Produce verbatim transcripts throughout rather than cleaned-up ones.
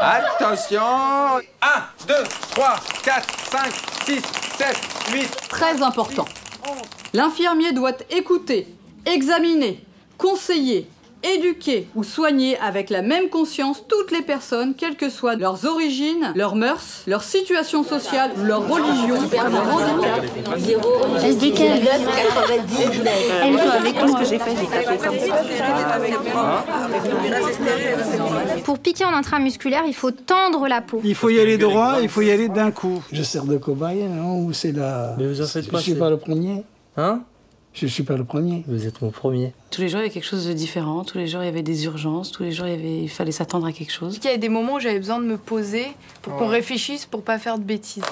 Attention. un, deux, trois, quatre, cinq, six, sept, huit. Très important. L'infirmier doit écouter, examiner, conseiller, éduquer ou soigner avec la même conscience toutes les personnes, quelles que soient leurs origines, leurs mœurs, leur situation sociale, leur religion, leur handicap. S D K, elle joue avec moi. Ce que j'ai fait, j'ai tapé comme ça. Pour piquer en intramusculaire, il faut tendre la peau. Il faut y aller droit, il faut y aller d'un coup. Je sers de cobaye, non? Ou c'est la... Mais vous en faites pas. Je suis pas le premier. Hein? Je suis pas le premier. Vous êtes mon premier. Tous les jours, il y avait quelque chose de différent. Tous les jours, il y avait des urgences. Tous les jours, il, y avait... il fallait s'attendre à quelque chose. Il y avait des moments où j'avais besoin de me poser pour qu'on réfléchisse, pour pas faire de bêtises.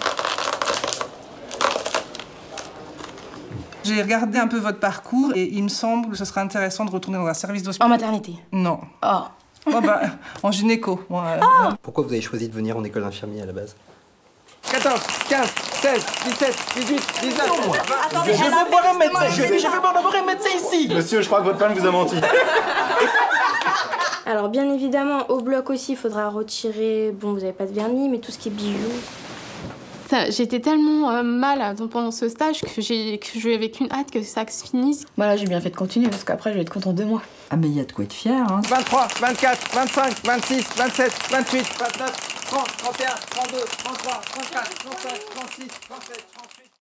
J'ai regardé un peu votre parcours et il me semble que ce serait intéressant de retourner dans un service d'hospitalisation. En maternité? Non. Oh. Oh bah, en gynéco. Moi, euh, oh. Pourquoi vous avez choisi de venir en école d'infirmier à la base? quatorze, quinze, seize, dix-sept, dix-huit, dix-neuf, vingt. Attendez, je veux voir un médecin, je vais, je vais voir d'abord un médecin ici. Monsieur, je crois que votre femme vous a menti. Alors bien évidemment, au bloc aussi, il faudra retirer, bon vous avez pas de vernis, mais tout ce qui est bijoux. J'étais tellement euh, mal pendant ce stage que j'avais qu'une hâte que ça se finisse. Voilà, j'ai bien fait de continuer parce qu'après je vais être contente de moi. Ah mais il y a de quoi être fier, hein. vingt-trois, vingt-quatre, vingt-cinq, vingt-six, vingt-sept, vingt-huit, vingt-neuf, trente, trente et un, trente-deux, trente-trois, trente-quatre, trente-cinq, trente-six, trente-sept, trente-huit.